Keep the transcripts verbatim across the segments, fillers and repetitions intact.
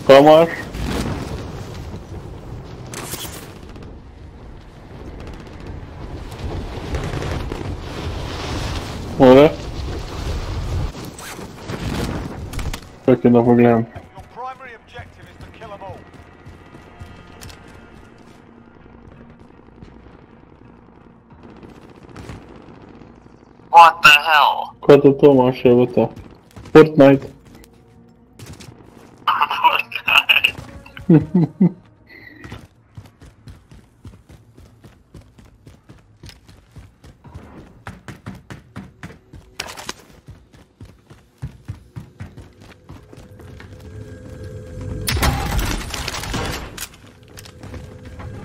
Kamar. Ora. Čekaj da pogledam. What the hell? Ko to to imaš, evo to? Fortnite. Fortnite.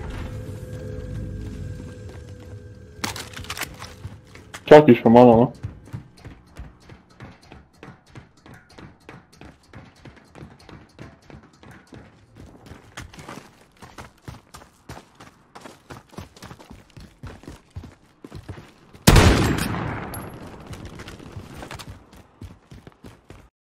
Čak išao malo, no?